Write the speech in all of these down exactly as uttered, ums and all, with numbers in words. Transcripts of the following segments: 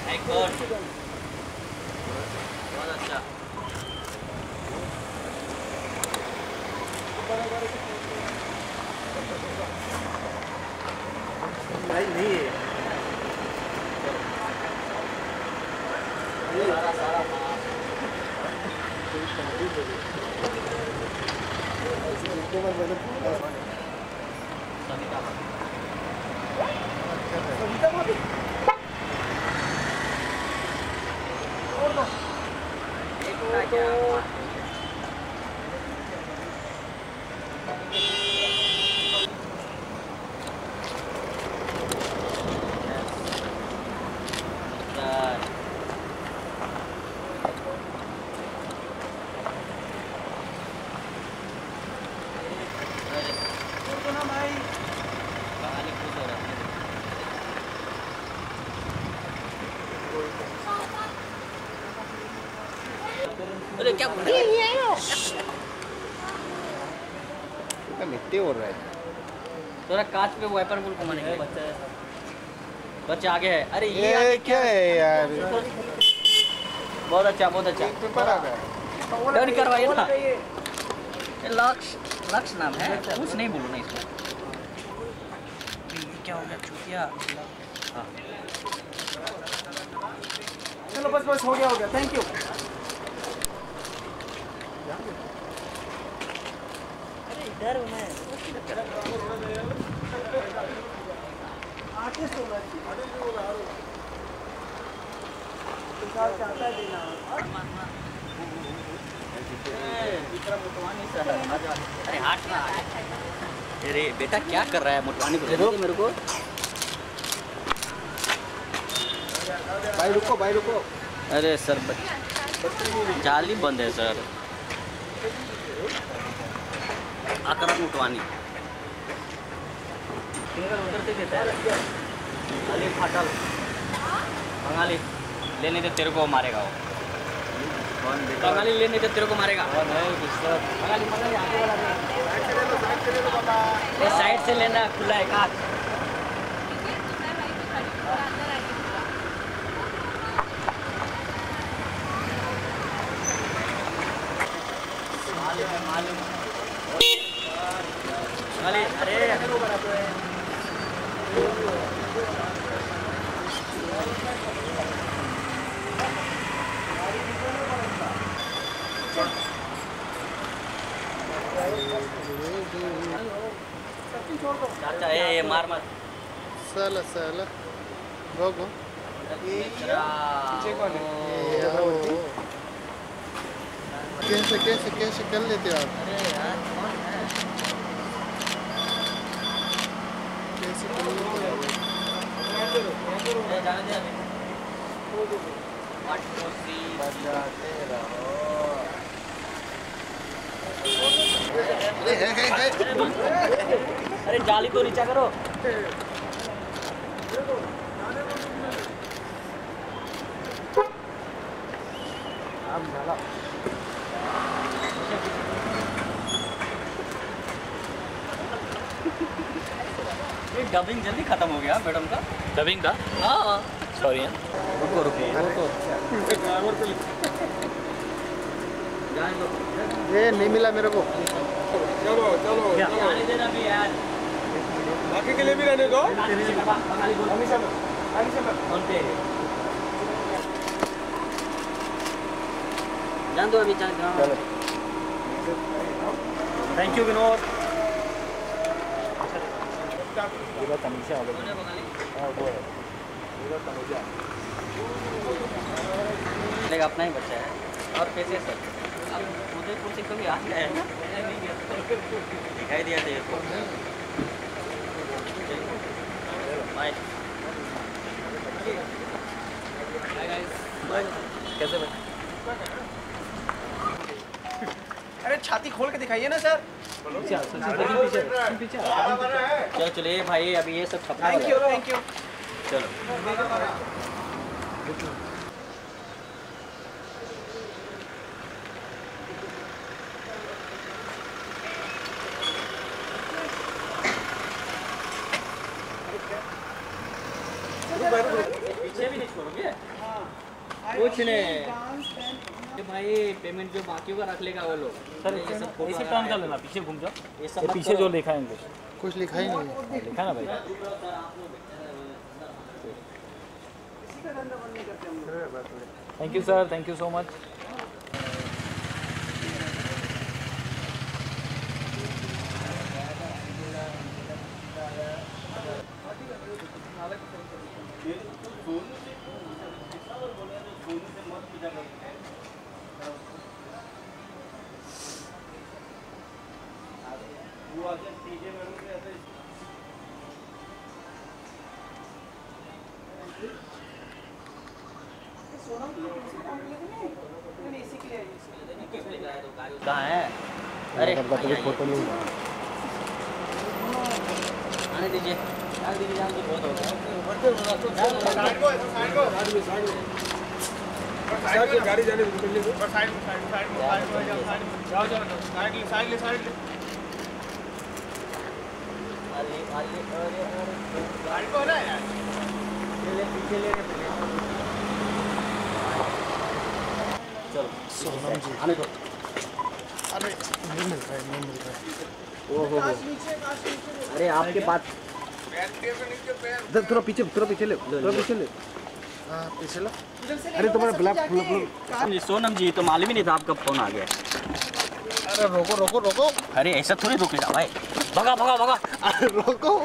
एक और बहुत अच्छा। भाई नहीं है सारा सारा सविता भाभी और दो एक का क्या अरे क्या बोल रहा है? मिट्टी हो रहा है थोड़ा कांच पे वाइपर बुल घुमाने के बच्चा बच्चा आगे है। अरे ये, ये क्या है यार बहुत अच्छा बहुत अच्छा पेपर आ गया डर करवाइए ना। ये लक्ष्य लक्ष्य नाम है कुछ नहीं बोलो ना इसको। ये क्या हो गया चूतिया। हाँ चलो बस बस हो गया हो गया थैंक यू इधर मैं आर्टिस्ट होना चाहता है देना अरे हाथ ना अरे बेटा क्या कर रहा है मोटवानी को दे दो मेरे को। भाई रुको भाई रुको अरे सर जाली बंद है सर। आकर मोटवानी उतरते देता है अली फाटल बंगाली लेने दे तेरे को मारेगा वो। बंगाली लेने दे तेरे को मारेगा। बंगाली बंगाली आगे वाला ये साइड से लेना खुला है काट। मालूम अरे चाचा ये ये मार मत साला साला गो गो पीछे कौन है कैसे कैसे कैसे कर लेते हो आप अरे यार कौन है कैसे कर लेते हो ये जाने दे अभी मटकोसी बजाते रहो अरे जाली को नीचा करो। ये डबिंग जल्दी खत्म हो गया मैडम का। डबिंग का हाँ सॉरी रुको रुको रुको ये नहीं मिला मेरे को चलो चलो जाने देना भी यार बाकी के लिए भी रहने दो फोन पे जान दो अभी जान थैंक यू विनोद अपना ही बच्चा है और कैसे सर उदयपुर से कभी आ गया है दिखाई दिया था इसको। कैसे भाई अरे छाती खोल के दिखाइए ना सर चलो चलिए भाई अभी ये सब छपना थैंक यू थैंक यू चलो पीछे भी नहीं नहीं छोड़ोगे? कुछ नहीं भाई, पेमेंट जो बाकी होगा रख लेगा वो लोग। सर ये सब ऐसे टर्न कर लेना, पीछे घूम जाओ। ये सब ये मत पीछे करो। जो लिखा है इनके, कुछ लिखा ही नहीं है। लिखा ना भाई। Thank you sir, thank you so much. कहाँ है? अरे फोटो नहीं हुआ। आने दीजिए, डाल दीजिए, डाल दीजिए, बहुत हो गया। साइड को साइड को साइड में साइड में साइड से गाड़ी जाने निकल ले। और साइड में साइड साइड में साइड में जाओ, साइड में जाओ जाओ साइड ले साइड ले साइड ले आले आले अरे अरे साइड को ना यार। ले ले पीछे ले ले चलो सोनम जी आने दो। अरे नहीं मिल रहा है, नहीं मिल रहा है। ओहो हो, नीचे काश नीचे अरे आपके पास पैर के नीचे पैर इधर थोड़ा पीछे थोड़ा पीछे ले थोड़ा पीछे ले। हाँ पीछे लो। अरे तुम्हारा ब्लैक फुल जी सोनम जी, तो मालूम ही नहीं था आपका फोन आ गया। अरे रोको रोको रोको अरे ऐसा थोड़ी रुकेगा भाई, भगा भगा भगा। अरे रोको।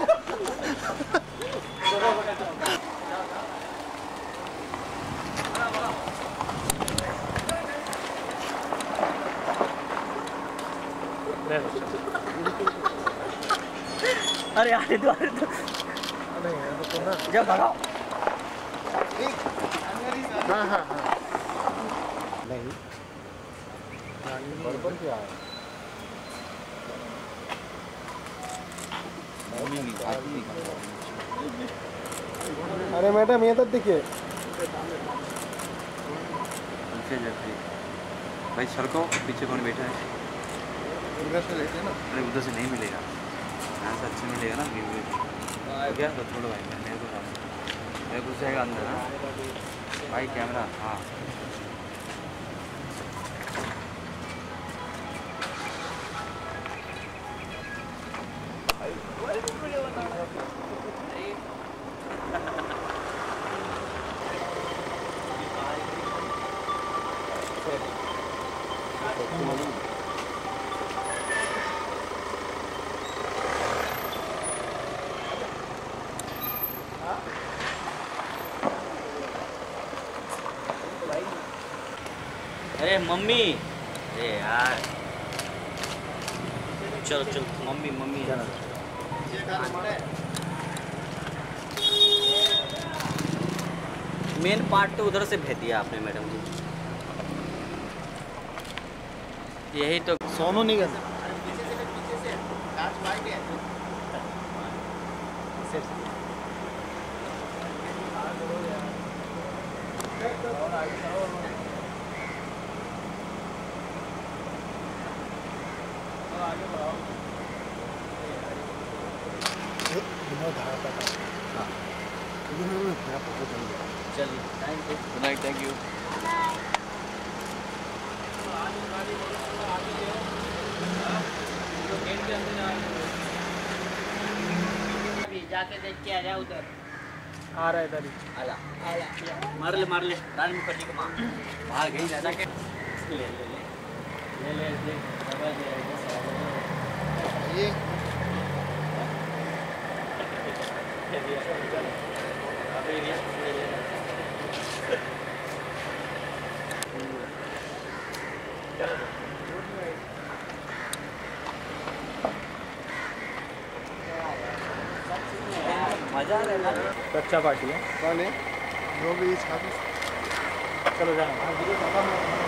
अरे आने दो आने दो, अरे यार रुको ना। जब भगाओ। हाँ हाँ हाँ नहीं बर्बर क्या है? अरे मैडम ये तो देखिए। भाई सर को पीछे कौन बैठा है? उधर से लेते हैं ना। अरे उधर से नहीं मिलेगा, यहाँ से अच्छा मिलेगा ना व्यू व्यू। क्या तो छोड़ो भाई, मेरे को सामने मेरे को जाएगा अंदर ना भाई कैमरा। हाँ अरे मम्मी, अरे यार चलो चलो मम्मी मम्मी मेन पार्ट तो उधर से भेज दिया आपने मैडम जी। यही तो सोनू नहीं करता। चलिए thank you. Good night, thank you. जाके देख के आ जा उधर। आ रहा है इधर ही। आला आला मार ले मार ले रानी मुखर्जी को मार। बाहर गई जा जाके ले ले ले ले ले दबा दे ये अबे ये मजा आ रहा है। अच्छा पार्टी है। कौन है? जो भी छात्र चलो जाना।